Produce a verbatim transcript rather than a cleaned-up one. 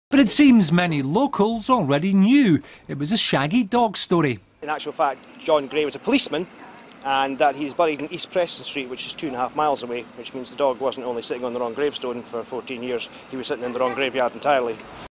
But it seems many locals already knew it was a shaggy dog story. In actual fact, John Gray was a policeman, and that he's buried in East Preston Street, which is two and a half miles away, which means the dog wasn't only sitting on the wrong gravestone for fourteen years, he was sitting in the wrong graveyard entirely.